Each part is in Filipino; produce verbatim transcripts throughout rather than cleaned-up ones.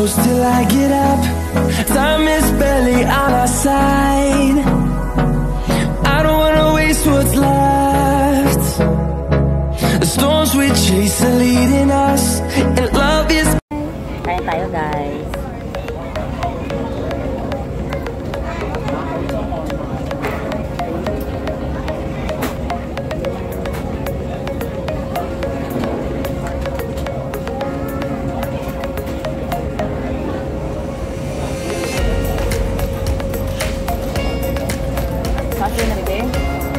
close till I get up. Time is barely on our side. I don't wanna waste what's left. The storms we chase are leading us, and love is. Kain tayo, guys. Kasi na rin.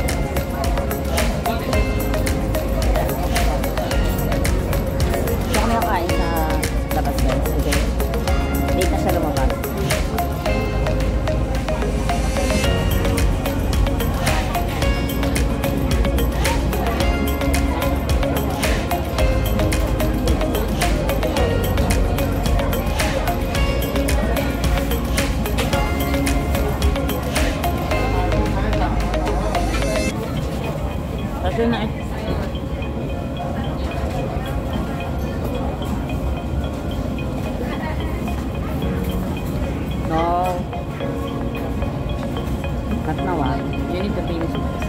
Siya kami nakain sa labas, guys. Kasi late na siya lumabas. Kasi na eh. No. Cut na one. You need to finish this.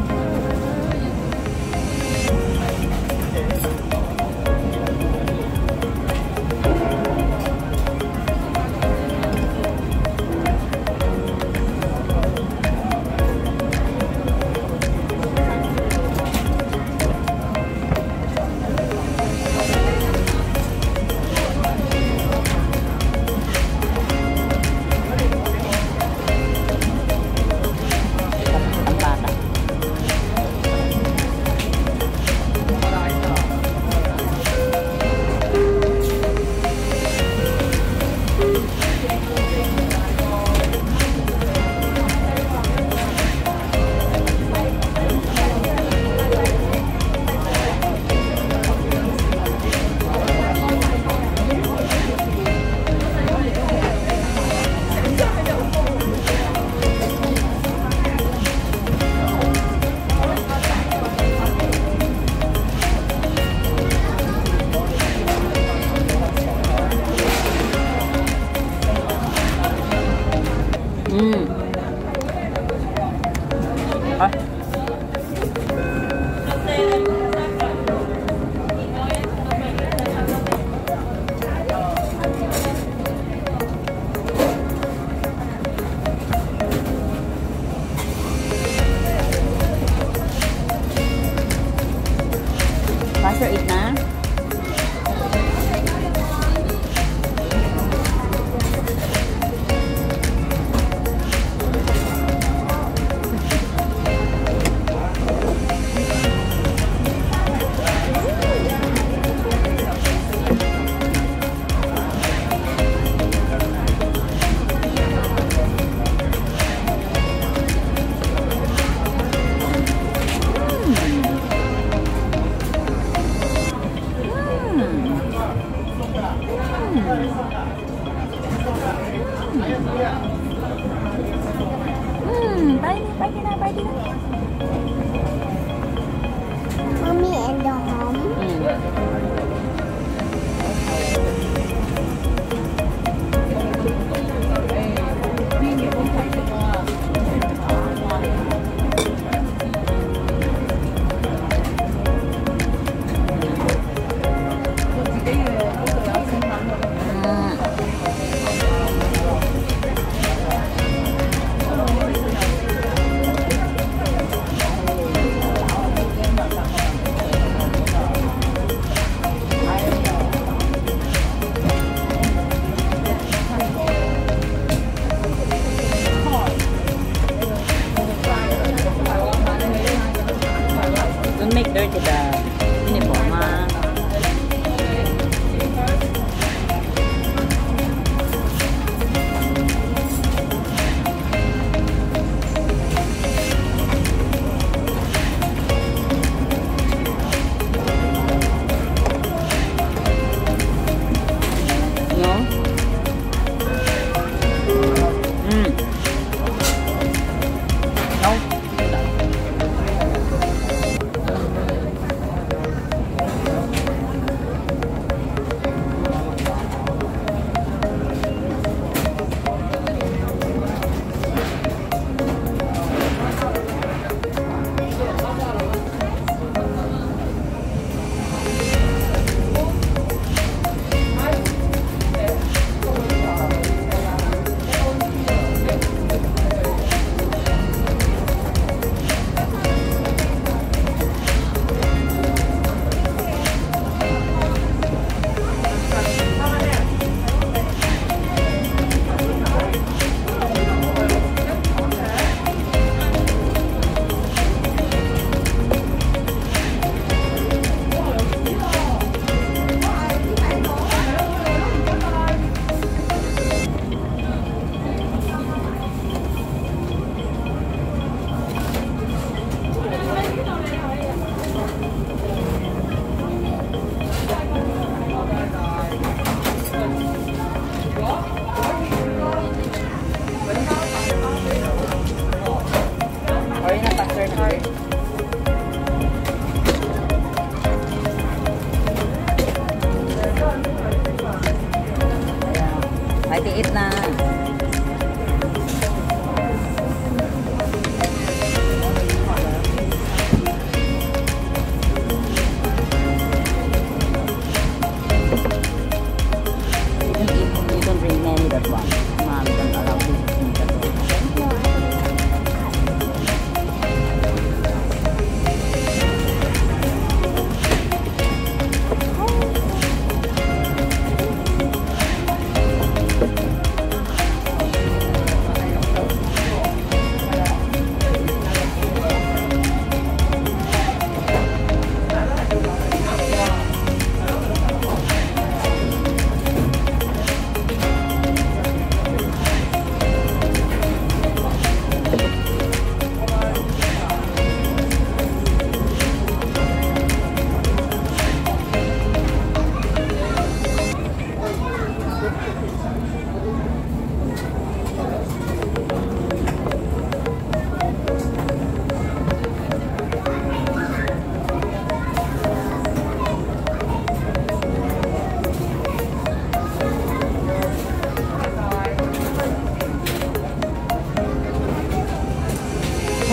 Hmm. Ah. Faster eat na. Hmm, bye, bye na, bye na. Mommy and the home.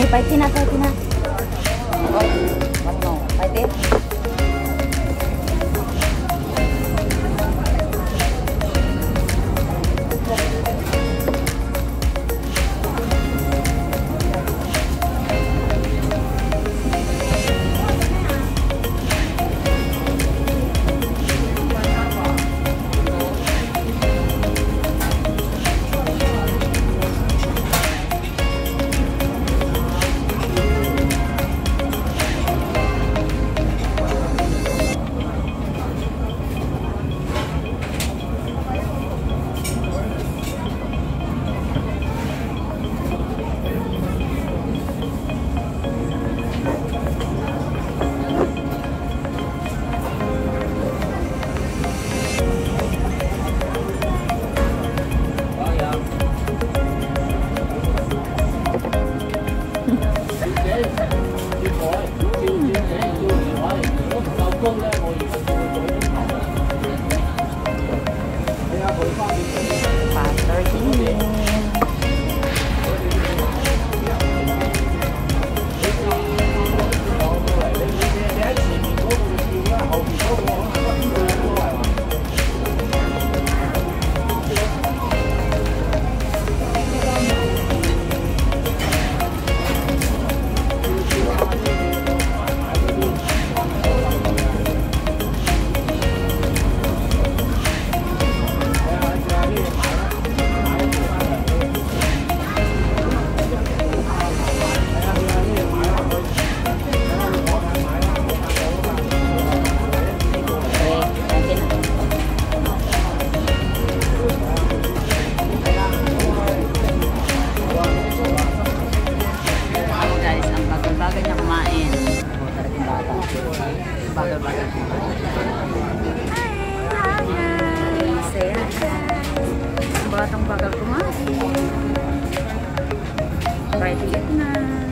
fight na, fight na. Okay. Ano? Fight it? Batang bagal kumain. Try to eat na.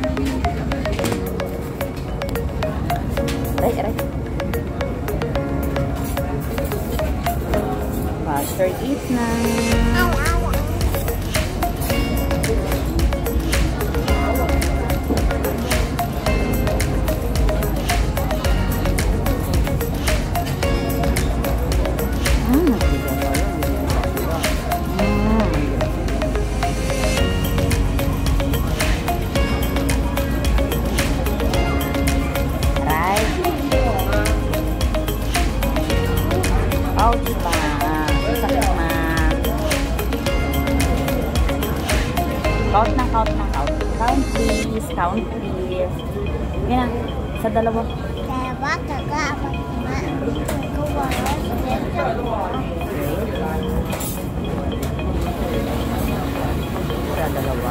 Aray, aray. Faster eat na. Count na, count na, count. Count please, count please. Yan na, sa dalawa. Dalawa, taga, apat, lima, ito, wala, siyete, Sa dalawa.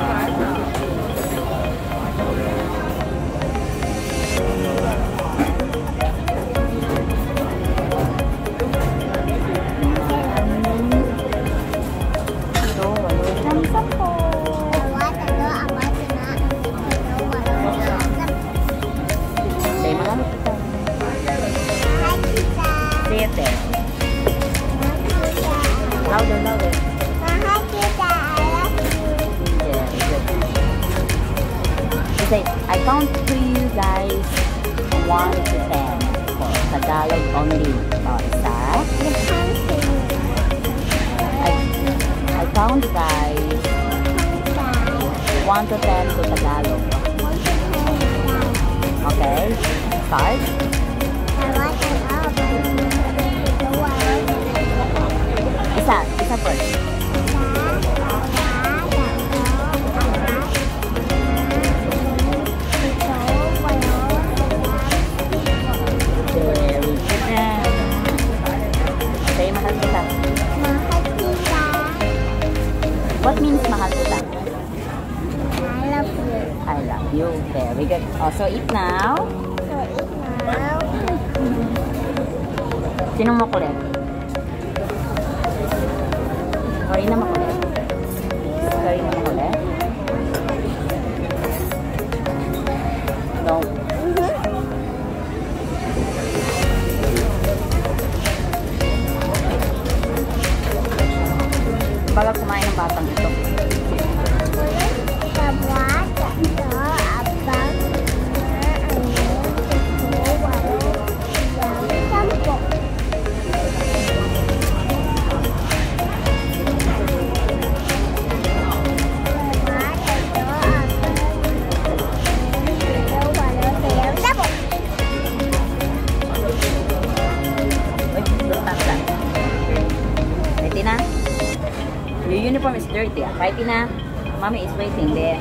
Siete. Louder, louder. Mahal kita, I love you. Yeah, good. You say, I count to you guys one to ten for Tagalog only. Oh, isa. I, I count guys one to ten to Tagalog. Okay, start. Isa, isa first. Very good. Say, mahal kita. Mahal kita. What means mahal kita? I love you. I love you. Very good. Also, eat now. So eat now. Sinong makulit? Karina makulit. Karina makulit. No. Bagal kumain ng batang ito. Sabwa, tatlo, apat, uniform is dirty. Ah. Kahit na, mommy is waiting there.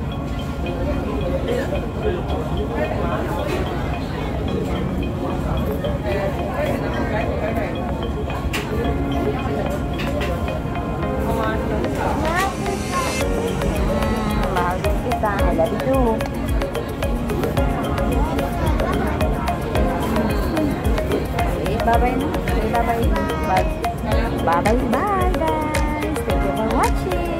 Hmm, mahal din kita. I love you too. Bye-bye na. Bye-bye. Bye-bye. Bye-bye, guys. Thank you for watching.